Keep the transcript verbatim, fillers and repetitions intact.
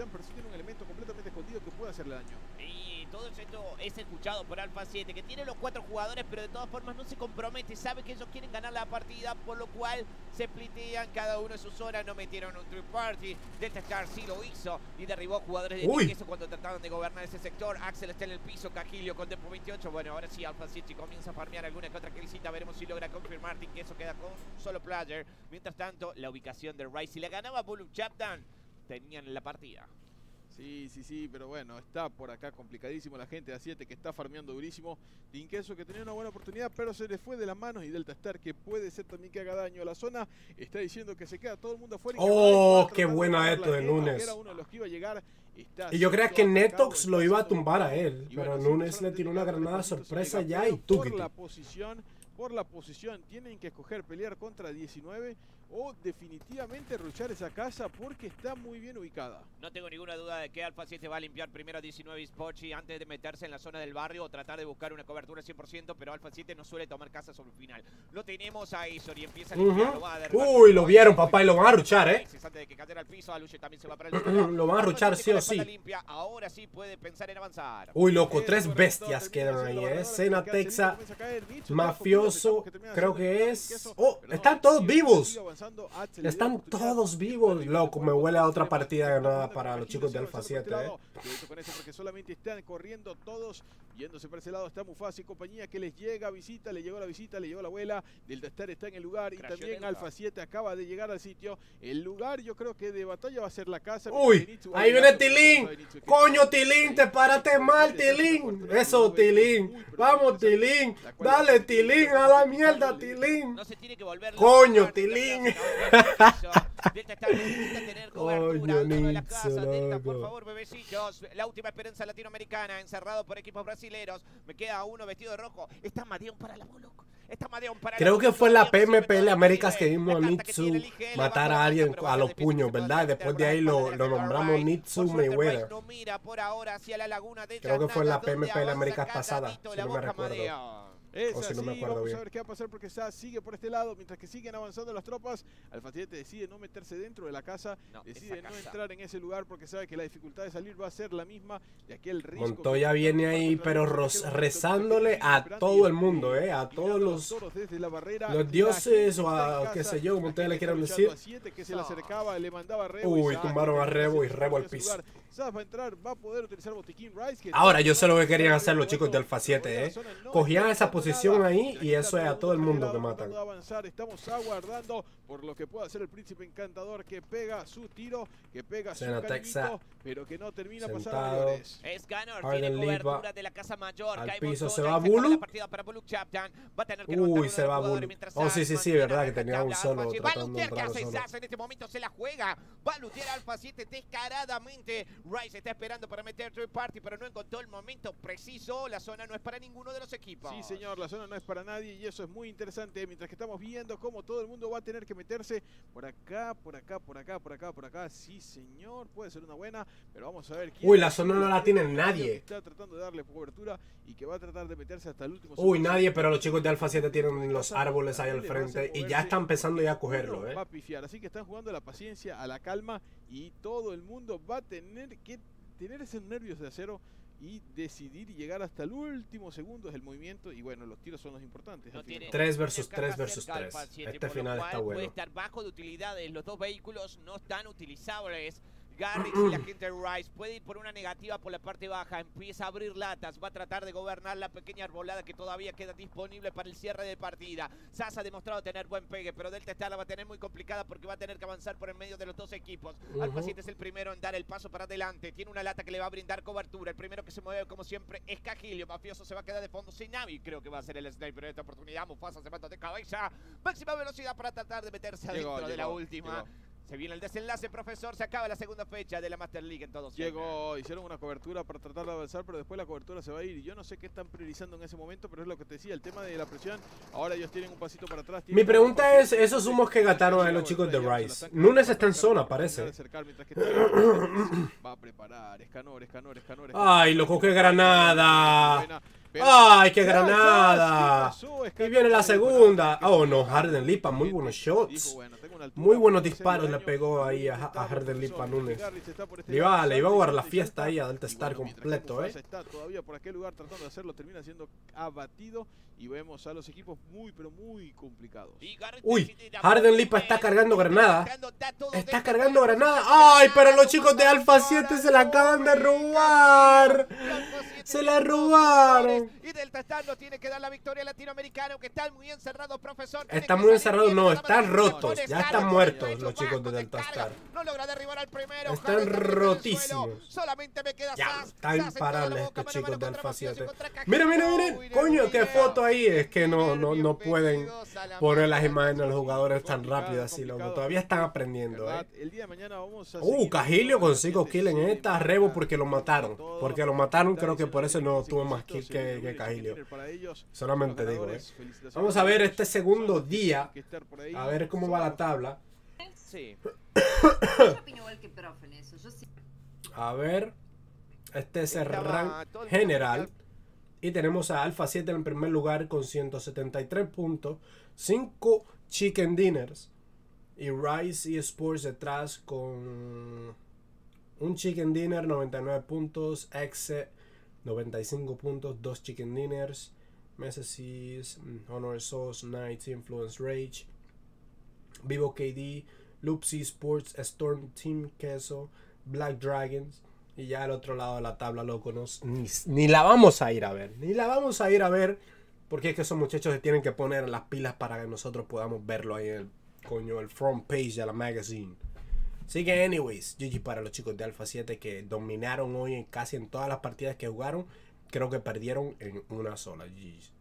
Sean, pero sí tiene un elemento completamente escondido que puede hacerle daño. Y todo esto es escuchado por Alpha siete, que tiene los cuatro jugadores, pero de todas formas no se compromete, sabe que ellos quieren ganar la partida, por lo cual se splitean cada uno en su zona, no metieron un third party. Delta Star sí lo hizo y derribó jugadores de T-Queso cuando trataban de gobernar ese sector. Axel está en el piso, Cajilio con Tempo veintiocho. Bueno, ahora sí Alpha siete comienza a farmear alguna que otra killcita, veremos si logra confirmar. T-Queso queda con un solo player. Mientras tanto, la ubicación de Ryze, si la ganaba Bulu Chapman, tenían la partida. Sí, sí, sí, pero bueno, está por acá complicadísimo la gente de A siete que está farmeando durísimo. T-Queso que tenía una buena oportunidad, pero se le fue de las manos. Y Delta Star, que puede ser también que haga daño a la zona, está diciendo que se queda todo el mundo afuera. Y oh, qué buena esto de Nunes. Era uno de los que iba a llegar. Y yo creía que Netox lo iba a tumbar a él, pero Nunes le tiró una granada sorpresa ya y tú. Por la posición, por la posición, tienen que escoger pelear contra diecinueve o definitivamente rushar esa casa porque está muy bien ubicada. No tengo ninguna duda de que Alpha siete va a limpiar primero a diecinueve Sporchi antes de meterse en la zona del barrio o tratar de buscar una cobertura cien por ciento, pero Alpha siete no suele tomar casa sobre el final. Lo tenemos a Isor y empieza a limpiar. Uh -huh. Lo va a derribar. Uy, lo vieron, papá, y lo van a ruchar, ¿eh? Antes de que cayera al piso, Aluche también se va para el lo van a ruchar sí o sí. Limpia. Ahora sí puede pensar en avanzar. Uy, loco, tres bestias quedan ahí, ¿eh? Sena Texa, Mafioso, creo que es... Oh, están todos vivos. Están todos vivos, loco. Me huele a otra partida ganada para los chicos de Alpha siete, ¿eh? Con eso porque solamente están corriendo todos, yéndose para ese lado. Está Mufasa y compañía que les llega visita, le llegó la visita, le llegó la abuela. Delta Star está en el lugar y también Alpha siete acaba de llegar al sitio. El lugar, yo creo que de batalla va a ser la casa. Uy, ahí viene Tilín. Coño, Tilín, te paraste mal, Tilín. Eso, Tilín. Vamos, Tilín. Dale, Tilín, a la mierda, Tilín. Coño, Tilín. Delta Star necesita tener cobertura dentro de la casa. Delta, por favor, bebecitos. La última esperanza latinoamericana, encerrado por equipos brasileros. Me queda uno vestido de rojo. Está Madeon para la Moloco. Está Madeon para Creo que fue la P M P L Américas que vimos a Nitsu matar a alguien a los puños, ¿verdad? Después de ahí lo, lo nombramos Nitsu Mayweather. Creo que fue la P M P L Américas pasada, si no me recuerdo. Es o si así, no me acuerdo vamos bien. a ver qué va a pasar porque Sa sigue por este lado, mientras que siguen avanzando las tropas. Alpha siete decide no meterse dentro de la casa, no, decide no casa. entrar en ese lugar porque sabe que la dificultad de salir va a ser la misma de aquel riesgo. Montoya viene ahí, pero rezándole a todo el mundo, eh, a todos los, los dioses o a qué sé yo, como ustedes le quieran decir. Que se le acercaba, le mandaba Rebo. Uy, tumbaron a Rebo y Rebo al piso. Sas va a entrar, va a poder utilizar botiquín Ryze. Ahora yo sé lo que querían hacer los chicos de Alpha siete, eh. Cogían esa posición ahí y eso es a todo el mundo que matan. Estamos aguardando por lo que pueda hacer el príncipe encantador que pega su tiro, que pega su cañito, pero que no termina pasando mayores. Es Gunner, tiene cobertura de la casa mayor. Al piso se va Bulu. Uy, se va Bulu. Oh, sí, sí, sí, verdad que tenía un solo tratando de entrar solo. En este momento se la juega. Va a lutear Alpha siete descaradamente. Ryze está esperando para meter third party, pero no encontró el momento preciso. La zona no es para ninguno de los equipos. Sí, señor, la zona no es para nadie y eso es muy interesante. Mientras que estamos viendo cómo todo el mundo va a tener que meterse por acá, por acá, por acá, por acá, por acá. Sí, señor, puede ser una buena, pero vamos a ver quién. Uy, la zona no la tiene nadie. Está tratando de darle cobertura y que va a tratar de meterse hasta el último. Uy, nadie, pero los chicos de Alpha siete tienen los árboles ahí al frente y ya están empezando ya a cogerlo, eh. Va a pifiar, así que están jugando la paciencia, a la calma y todo el mundo va a tener que tener esos nervios de acero y decidir y llegar hasta el último segundo del movimiento. Y bueno, los tiros son los importantes. No tres versus tres versus tres. Este final está bueno. Puede estar bajo de utilidades. Los dos vehículos no están utilizables. Garrix y la gente de Ryze puede ir por una negativa por la parte baja, empieza a abrir latas, va a tratar de gobernar la pequeña arbolada que todavía queda disponible para el cierre de partida. Sas ha demostrado tener buen pegue, pero Delta Star la va a tener muy complicada porque va a tener que avanzar por el medio de los dos equipos. Uh-huh. Alpha siete es el primero en dar el paso para adelante, tiene una lata que le va a brindar cobertura. El primero que se mueve como siempre es Cajilio. Mafioso se va a quedar de fondo sin Navi, creo que va a ser el sniper en esta oportunidad. Mufasa se mata de cabeza, máxima velocidad para tratar de meterse adentro llegó, de llegó, la última. Llegó. Se viene el desenlace, profesor. Se acaba la segunda fecha de la Master League en todos. Llegó, hicieron una cobertura para tratar de avanzar, pero después la cobertura se va a ir. Y yo no sé qué están priorizando en ese momento, pero es lo que te decía, el tema de la presión. Ahora ellos tienen un pasito para atrás. Mi pregunta es, esos humos que gataron a los chicos de Ryze. Nunes está en zona, parece. Va a preparar, Escanor, Escanor, Escanor. Ay, loco, qué granada. ¡Ay, qué granada! Y viene la segunda. Oh, no, Harden Lipa, muy buenos shots. Muy buenos disparos le pegó ahí a, a Harden Lee Núñez. Le iba, le iba a guardar la fiesta ahí a Delta Star completo, eh. Está todavía por aquel lugar tratando de hacerlo, termina siendo abatido y vemos a los equipos muy pero muy complicados. Uy, Harden Lee está cargando granada. Está cargando granada. Ay, pero los chicos de Alpha siete se la acaban de robar. Se la robaron. Y Delta Star no tiene que dar la victoria latinoamericana, que están muy encerrados, profesor. Están muy encerrados, no, están rotos. Ya están muertos los chicos de Delta Star. No logra derribar al primero. Están rotísimos. Solamente me queda ya, están imparables estos chicos de Alpha siete. Miren, miren, miren. Coño, qué foto ahí. Es que no, no, no pueden poner las imágenes de los jugadores tan rápido así, loco. Todavía están aprendiendo, eh. Uh, Cajilio con cinco kills en esta. Rebo porque lo mataron. Porque lo mataron, creo que por eso no tuvo más kills que, que Cajilio. Solamente digo, eh. Vamos a ver este segundo día. A ver cómo va la tabla. Sí. A ver. Este es el rank general. Y tenemos a Alpha siete en primer lugar con ciento setenta y tres puntos. cinco Chicken Dinners. Y Rise eSports detrás con un Chicken Dinner, noventa y nueve puntos. Exe, noventa y cinco puntos. dos Chicken Dinners. Mesesis, Honor Sauce, Knights, Influence Rage. Vivo K D, Loops eSports, Storm Team Queso, Black Dragons. Y ya al otro lado de la tabla, loco, no, ni, ni la vamos a ir a ver. Ni la vamos a ir a ver. Porque es que esos muchachos se tienen que poner las pilas para que nosotros podamos verlo ahí en el, coño, el front page de la magazine. Así que, anyways, G G para los chicos de Alpha siete que dominaron hoy en casi en todas las partidas que jugaron. Creo que perdieron en una sola. G G.